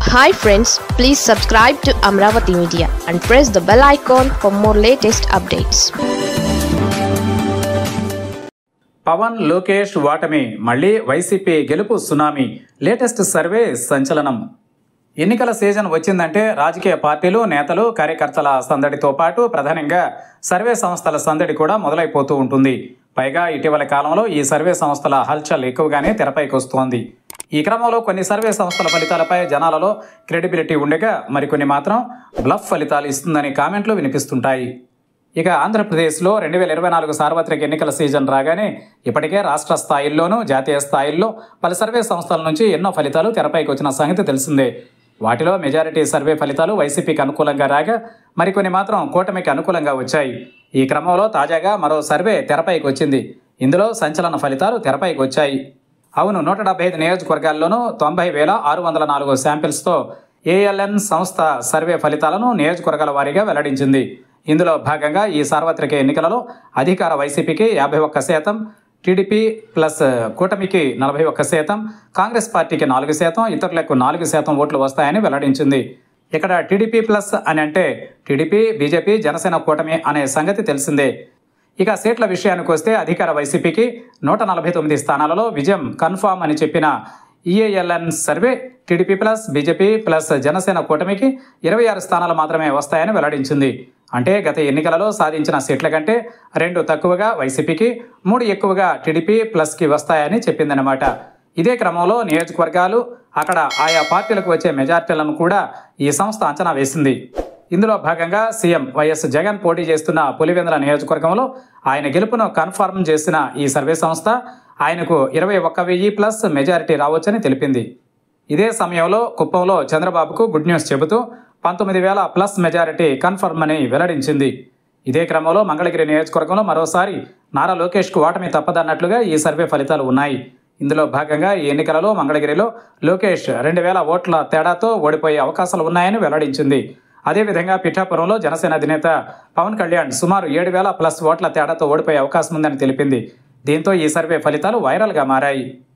Hi friends, please subscribe to Amravati Media and press the bell icon for more latest updates. Pawan Lokesh వాటమి మళ్ళీ YCP గెలుపు tsunami latest survey సంచలనం. ఎన్నికల season వచ్చిందంటే రాజకీయ పార్టీలు నేతలు కార్యకర్తల సందడితో పాటు ప్రధానంగా సర్వే సంస్థల సందడి కూడా మొదలైపోతూ ఉంటుంది. పైగా ఇటీవల కాలంలో ఈ సర్వే సంస్థల హల్చల్ ఎక్కువగానే తెరపైకి వస్తోంది. ఈ క్రమంలో కొన్ని సర్వే సంస్థల ఫలితాలపై జనాలలో క్రెడిబిలిటీ ఉండగా మరికొన్ని మాత్రం బ్లఫ్ ఫలితాలు ఇస్తుందని కామెంట్లు వినిపిస్తుంటాయి. ఇక ఆంధ్రప్రదేశ్లో 2024 సార్వత్రిక ఎన్నికల సీజన్ రాగానే ఇప్పటికే రాష్ట్ర స్థాయిల్లోనూ జాతీయ స్థాయిల్లో పలు సర్వే సంస్థల నుంచి ఎన్నో ఫలితాలు తెరపైకి వచ్చిన సంగతి తెలిసిందే. వాటిలో మెజారిటీ సర్వే ఫలితాలు వైసీపీకి అనుకూలంగా రాగా మరికొన్ని మాత్రం కూటమికి అనుకూలంగా వచ్చాయి. ఈ క్రమంలో తాజాగా మరో సర్వే తెరపైకి వచ్చింది. ఇందులో సంచలన ఫలితాలు తెరపైకి వచ్చాయి. అవును, 175 నియోజకవర్గాల్లోనూ 90,604 శాంపిల్స్తో ఏఎల్ఎన్ సంస్థ సర్వే ఫలితాలను నియోజకవర్గాల వారీగా వెల్లడించింది. ఇందులో భాగంగా ఈ సార్వత్రిక ఎన్నికలలో అధికార వైసీపీకి 51%, టీడీపీ ప్లస్ కూటమికి 41%, కాంగ్రెస్ పార్టీకి 4%, ఇతరులకు 4% ఓట్లు వస్తాయని వెల్లడించింది. ఇక్కడ టీడీపీ ప్లస్ అని అంటే టీడీపీ, బీజేపీ, జనసేన కూటమి అనే సంగతి తెలిసిందే. ఇక సీట్ల విషయానికి వస్తే అధికార వైసీపీకి 149 స్థానాలలో విజయం కన్ఫామ్ అని చెప్పిన EALN survey TDP plus BJP plus Janasena కూటమికి 26 స్థానాలు మాత్రమే వస్తాయని వెల్లడించింది. అంటే గత ఎన్నికలలో సాధించిన సీట్ల కంటే 2 తక్కువగా వైసీపీకి, 3 ఎక్కువగా టీడీపీ ప్లస్కి వస్తాయని చెప్పిందన్నమాట. ఇదే క్రమంలో నియోజకవర్గాలు, అక్కడ ఆయా పార్టీలకు వచ్చే మెజార్టీలను కూడా ఈ సంస్థ అంచనా వేసింది. ఇందులో భాగంగా సీఎం వైఎస్ జగన్ పోటీ చేస్తున్న పులివెందుల నియోజకవర్గంలో ఆయన గెలుపును కన్ఫర్మ్ చేసిన ఈ సర్వే సంస్థ ఆయనకు 21,000 ప్లస్ మెజారిటీ రావచ్చని తెలిపింది. ఇదే సమయంలో కుప్పంలో చంద్రబాబుకు గుడ్ న్యూస్ చెబుతూ 19,000 ప్లస్ మెజారిటీ కన్ఫర్మ్ అని వెల్లడించింది. ఇదే క్రమంలో మంగళగిరి నియోజకవర్గంలో మరోసారి నారా లోకేష్కు ఓటమి తప్పదన్నట్లుగా ఈ సర్వే ఫలితాలు ఉన్నాయి. ఇందులో భాగంగా ఈ ఎన్నికలలో మంగళగిరిలో లోకేష్ 2,000 ఓట్ల తేడాతో ఓడిపోయే అవకాశాలు ఉన్నాయని వెల్లడించింది. అదేవిధంగా పిఠాపురంలో జనసేన అధినేత పవన్ కళ్యాణ్ సుమారు 7,000 ప్లస్ ఓట్ల తేడాతో ఓడిపోయే అవకాశం ఉందని తెలిపింది. దీంతో ఈ సర్వే ఫలితాలు వైరల్గా మారాయి.